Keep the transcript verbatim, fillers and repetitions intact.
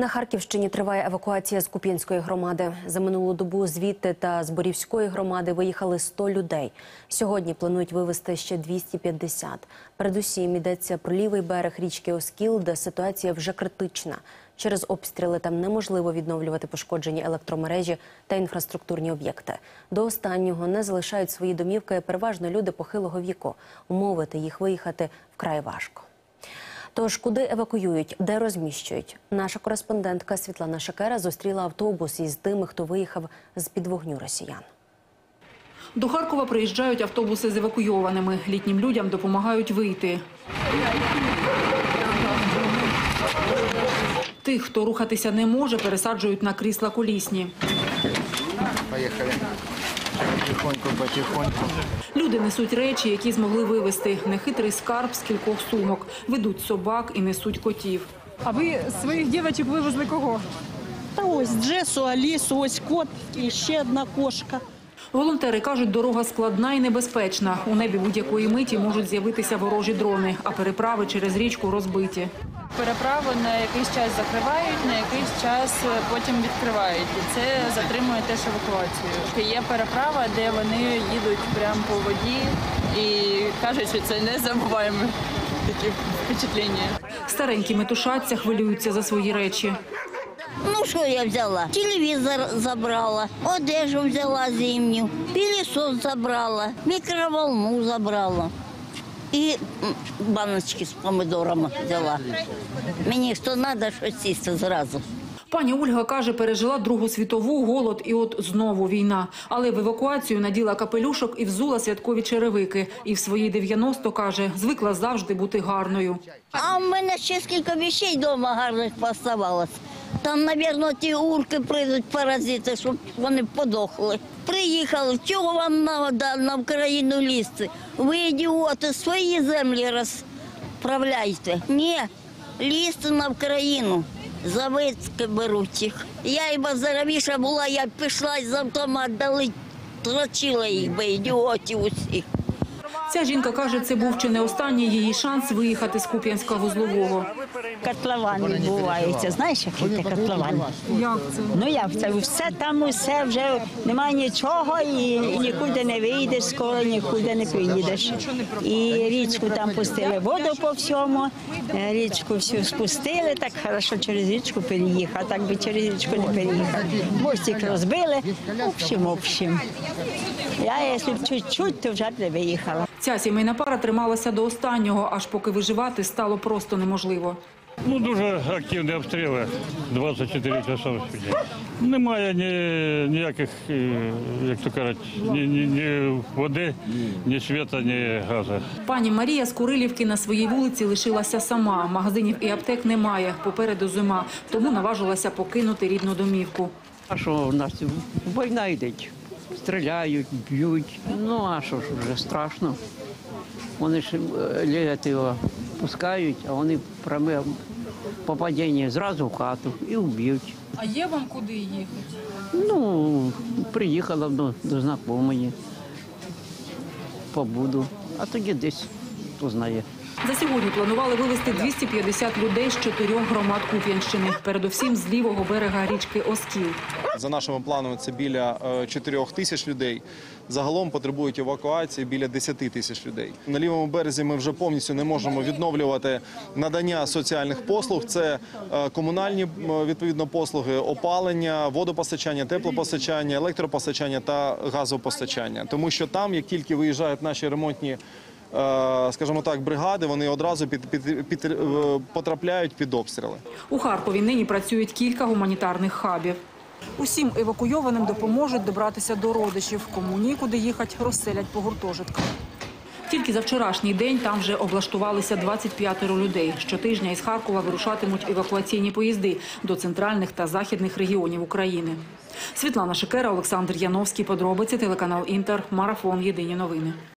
На Харківщині триває евакуація з Куп'янської громади. За минулу добу звідти та з Борівської громади виїхали сто людей. Сьогодні планують вивезти ще двісті п'ятдесят. Передусім йдеться про лівий берег річки Оскіл, де ситуація вже критична. Через обстріли там неможливо відновлювати пошкоджені електромережі та інфраструктурні об'єкти. До останнього не залишають свої домівки переважно люди похилого віку. Умовити їх виїхати вкрай важко. Тож, куди евакуюють, де розміщують? Наша кореспондентка Світлана Шикера зустріла автобус із тими, хто виїхав з-під вогню росіян. До Харкова приїжджають автобуси з евакуйованими. Літнім людям допомагають вийти. Тих, хто рухатися не може, пересаджують на крісла колісні. Поїхали. Потихоньку, потихоньку. Люди несуть речі, які змогли вивезти. Нехитрий скарб з кількох сумок. Ведуть собак і несуть котів. А ви своїх дівчаток вивезли кого? Та ось Джесу, Алісу, ось кот і ще одна кошка. Волонтери кажуть, дорога складна і небезпечна. У небі будь-якої миті можуть з'явитися ворожі дрони, а переправи через річку розбиті. Переправу на якийсь час закривають, на якийсь час потім відкривають. І це затримує теж евакуацію. Є переправа, де вони їдуть прямо по воді і кажуть, що це незабуваємо такі впечатлення. Старенькі метушаться, хвилюються за свої речі. Ну, що я взяла? Телевізор забрала, одежу взяла зимню, пилісос забрала, мікроволну забрала. І баночки з помидорами взяла. Мені що треба, щось сісти зразу. Пані Ольга каже, пережила Другу світову, голод і от знову війна. Але в евакуацію наділа капелюшок і взула святкові черевики. І в свої дев'яносто, каже, звикла завжди бути гарною. А в мене ще кілька речей вдома гарних поставалось. Там, мабуть, ті урки прийдуть, паразити, щоб вони подохли. Приїхали, чого вам треба на Україну лізти? Ви, ідіоти, свої землі розправляйте. Ні, лізти на Україну. Заводські беруть їх. Я і базаровіша була, я пішла з автомат, дали, трочила їх би, ідіотів усіх. Ця жінка каже, це був чи не останній її шанс виїхати з Куп'янська-Вузлового. Котлован відбувається. Знаєш, який це котлован? Як це? Ну як це? Все там, усе, вже немає нічого і, і нікуди не вийдеш, скоро нікуди не приїдеш. І річку там пустили воду по всьому, річку всю спустили, так хорошо через річку переїхав, так би через річку не переїхав. Мостик розбили, общим, общим. Я, якщо б чуть-чуть, то вже б не виїхала. Ця сімейна пара трималася до останнього, аж поки виживати стало просто неможливо. Ну, дуже активні обстріли, двадцять чотири часа в день. Немає ні, ніяких, як то кажуть, ні, ні, ні води, ні світла, ні газу. Пані Марія з Курилівки на своїй вулиці лишилася сама. Магазинів і аптек немає, попереду зима, тому наважилася покинути рідну домівку. А що у нас війна йде? Стріляють, б'ють. Ну, а що ж вже страшно. Вони ж його пускають, а вони пряме попадіння зразу в хату і вб'ють. А є вам куди їхати? Ну, приїхала до, до знайомої, побуду, а тоді десь, хто знає. За сьогодні планували вивезти двісті п'ятдесят людей з чотирьох громад Куп'янщини, передусім з лівого берега річки Оскіл. За нашими планами це біля чотирьох тисяч людей. Загалом потребують евакуації біля десяти тисяч людей. На лівому березі ми вже повністю не можемо відновлювати надання соціальних послуг. Це комунальні відповідно послуги, опалення, водопостачання, теплопостачання, електропостачання та газопостачання. Тому що там, як тільки виїжджають наші ремонтні, скажімо так, бригади, вони одразу під, під, під, потрапляють під обстріли. У Харкові нині працюють кілька гуманітарних хабів. Усім евакуйованим допоможуть добратися до родичів. Кому нікуди їхати, розселять по гуртожитках. Тільки за вчорашній день там вже облаштувалися двадцять п'ятеро людей. Щотижня із Харкова вирушатимуть евакуаційні поїзди до центральних та західних регіонів України. Світлана Шикера, Олександр Яновський. Подробиці, телеканал Інтер, Марафон. Єдині новини.